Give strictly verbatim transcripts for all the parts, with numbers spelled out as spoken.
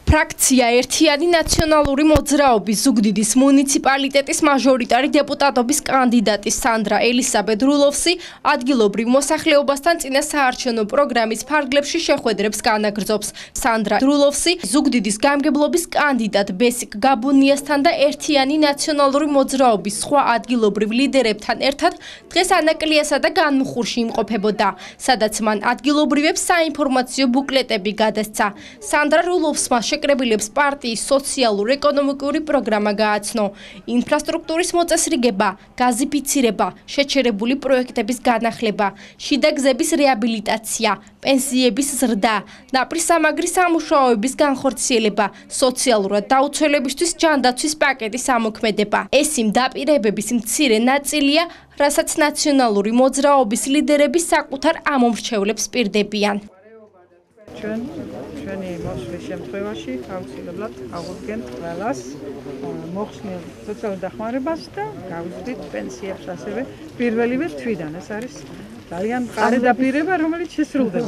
ფრაქცია ერთიანი ნაციონალური მოძრაობის ზუგდიდის მუნიციპალიტეტის მაჟორიტარი დეპუტატობის კანდიდატი სანდრა ელისაბედ რულოვსი ადგილობრივ მოსახლეობასთან წინა საარჩევნო პროგრამის ფარგლებში შეხვედრებს განაგრძობს. სანდრა რულოვსი ზუგდიდის გამგებლობის კანდიდატ ბესიკ გაბუნიასთან და ერთიანი ნაციონალური მოძრაობის სხვა ადგილობრივ ლიდერებთან ერთად დღეს ანაკლიასა და განმუხურში იმყოფებოდა, სადაც მან ადგილობრივებს საინფორმაციო ბუკლეტები გადასცა. სანდრა რულოვსმა შეკრებილებს პარტიის სოციალურ-ეკონომიკური პროგრამა გააცნო. ინფრასტრუქტურის მოწესრიგება, გაზიფიცირება, შეჩერებული პროექტების განახლება, შიდა გზების რეაბილიტაცია, პენსიების ზრდა, ნაპირსამაგრის სამუშაოების განხორციელება, სოციალურად დაუცველებისთვის ჯანდაცვის პაკეტის ამოქმედება. ეს იმ დაპირებების მცირე ნაწილია, რასაც ნაციონალური მოძრაობის ლიდერები საკუთარ ამომრჩევლებს პირდებიან. ჩვენ ჩვენი მოსვლის შემთხვევაში აუცილებლად ავუდგენთ ყველას მოხსნილ სოციალურ დახმარებას და გავიზრდით პენსიებს ასევე პირველივე თვიდან. ეს არის ძალიან მყარი დაპირება, რომელიც შესრულდება.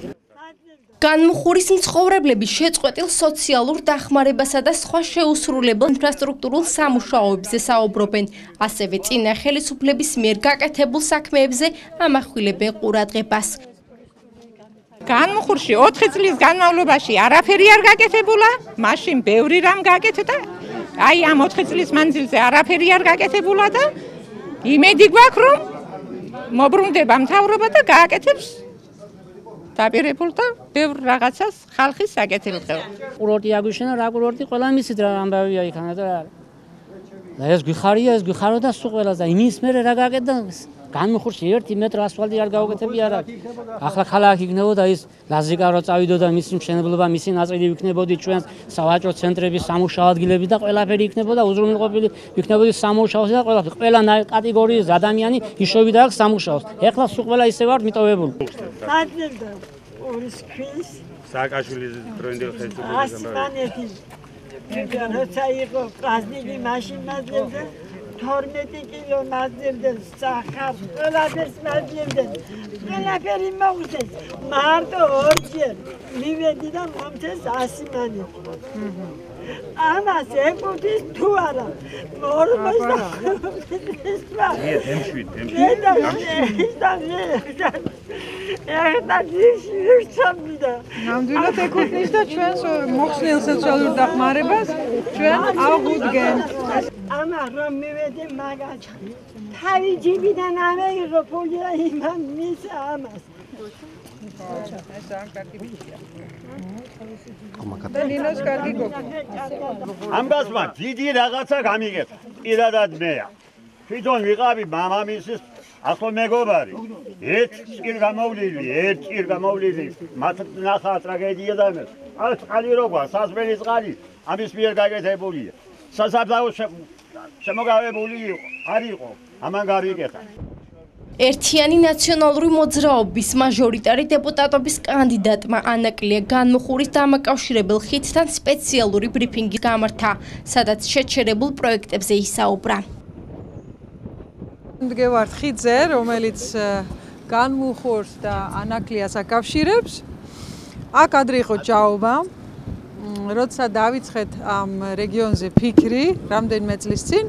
განმუხურის მცხოვრებლები შეწყვეტილ სოციალურ დახმარებასა და სხვა შეუსრულებელ ინფრასტრუქტურულ სამუშაოებზე საუბრობენ. ასევე წინა ხელისუფლების მიერ გაკეთებულ საქმეებზე ამახვილებენ ყურადღებას. განმუხურში ოთხი წლის განმავლობაში არაფერი არ გაკეთებულა, მაშინ ბევრი რამ გაკეთდა. აი ამ ოთხი წლის მანძილზე არაფერი არ გაკეთებულა და იმედი გვაქვს, რომ მოbrunდება მთავრობა და გააკეთებს დაპირებულ და ბევრ რაღაცას ხალხის საკეთილდღეო. კურორტი აგვიშენა, რა კურორტი, ყველა მისით რა ამბავია იქანა და და ეს გვიხარია, ეს გვიხარო და სულ ყველას და იმის მერე რა გააკეთდა განმუხურში ერთი მეტრი ასფალტი არ გაუკეთებია არა. ახლა ქალაქი იქნებოდა ის ლაზიკა რო წავიდოდა მისი მშენებლობა, მისი ნაწილი იქნებოდი ჩვენს სავაჭრო ცენტრების სამუშაო ადგილები და ყველაფერი იქნებოდა უზრუნველყოფილი იქნებოდი სამუშაოს და ყველაფერი. ყველა კატეგორიის ადამიანი იშოვიდა აქ სამუშაოს. ეხლა სულ ყველა ისე ვართ მიტოვებული. საძებდა ორის ქვის სააკაშვილის დროინდელ ხელისუფლების როცა იყო პრაზნიკი მაშინ მაძებდა თორმეტი კილო მაძებდა სახარ ყველაფერს მაძებდა ყველაფერი მოუწეს მარტო ორჯერ მივედი და მომწეს ასი მანეთი ამას ეკუთის თუ არა მორმოს და ემშვიდ ემშვიდ ნამდვილად ეკუთვნის და ჩვენს მოხსნილ სოციალურ დახმარებას ჩვენ ავუდგენთ. ამა რომ მივედი მაგაჩა თავი ჯიბიდან ამეიღო ფული და იმან მისცა ამას. ამგასმა დიდი რაღაცა გამიგეთ. პირადად მეა. თვითონ ვიყავი მამამისის ახლა მეგობარი. ერთ წիր გამოვლილი, ერთ წիր გამოვლილი. მათ ნახა ტრაგედია და მე. აი წყალი როგორ, საზღველი წყალი ამის მიერ გაკეთებულია. სასაფლაო შემოგავებული არ იყო. ამან გავიკეთა. ერთიანი ნაციონალური მოძრაობის მაჟორიტარი დეპუტატობის კანდიდატმა ანაკლია განმუხურის დამაკავშირებელ ხიდთან სპეციალური ბრიფინგი გამართა, სადაც შეჩერებულ პროექტებზე ისაუბრა. მდგევართ ხიდზე, რომელიც განმუხურს და ანაკლიას აკავშირებს. აქ ადრე იყო ჭაობა. როცა დავიწყეთ ამ რეგიონზე ფიქრი, რამდენიმე წლის წინ,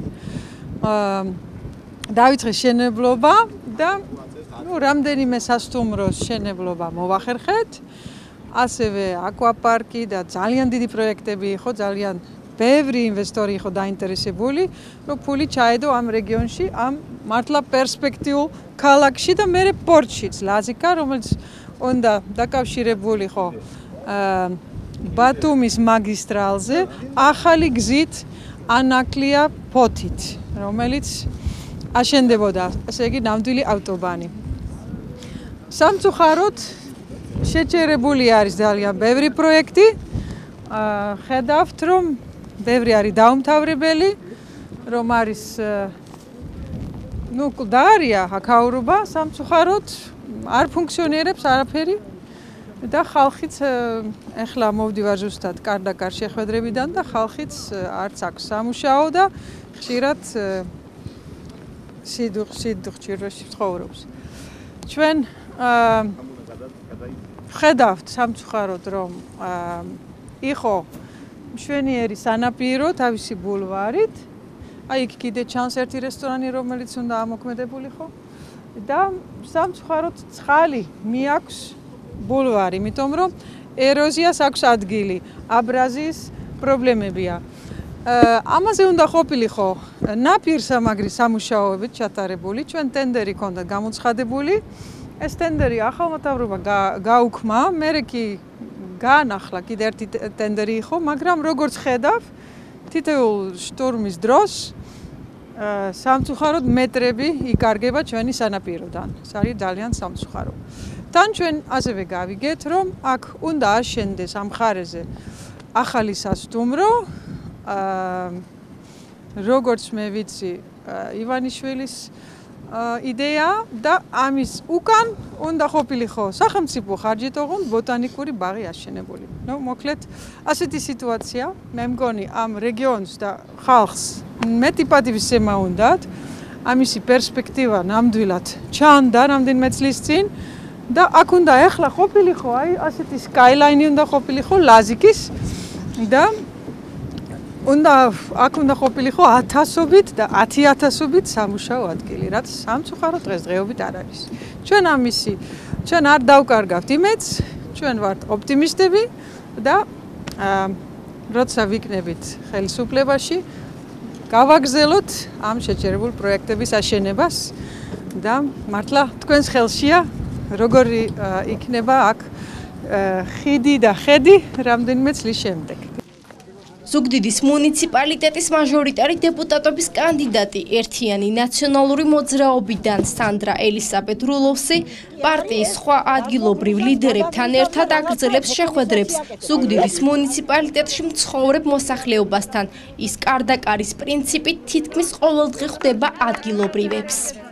დავიწყე შენებლობა და ნუ რამდენიმე სასტუმროს შენებლობა მოვახერხეთ. ასევე აკვაპარკი და ძალიან დიდი პროექტები იყო, ძალიან ბევრი ინვესტორი იყო დაინტერესებული, რომ ფული ჩაედო ამ რეგიონში, ამ მართლა პერსპექტიულ ქალაქში და მერე პორტშიც, ლაზიკა, რომელიც უნდა დაკავშირებული იყო ბათუმის მაგისტრალზე, ახალი გზით ანაკლია ფოთით, რომელიც აშენდებოდა, ესე იგი ნამდვილი ავტობანი. სამწუხაროდ შეჩერებული არის ძალიან ბევრი პროექტი. ხედავთ, რომ ბევრი არის დაუმთავრებელი, რომ არის ნუ კლდარია აქაურობა, სამწუხაროდ არ ფუნქციონირებს არაფერი და ხალხიც ეხლა მოვდივარ ზუსტად კარდაკარ შეხვედრებიდან და ხალხიც არც აქვს სამუშაო და ხშირად სიდუხჭირვაში ცხოვრობს. ჩვენ ხედავთ სამწუხაროდ რომ იყო მშვენიერი სანაპირო თავისი ბულვარით. აი იქ კიდე ჩანს ერთი რესტორანი, რომელიც უნდა ამოქმედებულიყო და სამწუხაროდ ცხალი მიაქვს ბულვარი, იმიტომ რომ ეროზიას აქვს ადგილი, აბრაზიის პრობლემებია. ამაზე უნდა ყოფილიყო ნაპირსამაგრის სამუშაოებით ჩატარებული, ჩვენ ტენდერი ქონდა გამოცხადებული. ეს ტენდერი ახალმა მთავრობამ გაუქმა, მერე კი გაანახლა კიდე ერთი ტენდერი იყო, მაგრამ როგორც ხედავ, თითოეულ შტორმის დროს სამწუხაროდ მეტრები იკარგება ჩვენი სანაპიროდან. ეს არის ძალიან სამწუხარო. თან ჩვენ ასევე გავიგეთ, რომ აქ უნდა აშენდეს ამ მხარეზე ახალი სასტუმრო. როგორც მე ვიცი, ივანიშვილის იდეა და ამის უკან უნდა ყოფილიყო სახელმწიფო ხარჯით ოღონდ ბოტანიკური ბაღი აშენებული. ნუ მოკლედ ასეთი სიტუაცია, მე მგონი ამ რეგიონს და ხალხს მეტი პატივისცემა უნდათ, ამისი პერსპექტივა ნამდვილად ჩანდა რამდენიმე წლის წინ და აქ უნდა ეხლა ყოფილიყო, აი ასეთი სკაილაინი უნდა ყოფილიყო ლაზიკის და უნდა აქ უნდა ყოფილიყო ათასობით და ათი ათასობით სამუშაო ადგილი, რაც სამწუხაროდ დღესდღეობით არ არის. ჩვენ ამისი, ჩვენ არ დავკარგავთ იმედს, ჩვენ ვართ ოპტიმისტები და როცა ვიქნებით ხელისუფლებაში, გავაგრძელოთ ამ შეჩერებულ პროექტების აშენებას და მართლა თქვენს ხელშია, როგორი იქნება აქ ხიდი და ხედი რამდენიმე წლის შემდეგ. ზუგდიდის მუნიციპალიტეტის მაჟორიტარი დეპუტატობის კანდიდატი ერთიანი ნაციონალური მოძრაობიდან სანდრა ელისაბედ რულოვსი პარტიის სხვა ადგილობრივ ლიდერებთან ერთად აგრძელებს შეხვედრებს ზუგდიდის მუნიციპალიტეტში მცხოვრებ მოსახლეობასთან. ის კარდაკარის პრინციპით თითქმის ყოველდღე ხვდება ადგილობრივებს.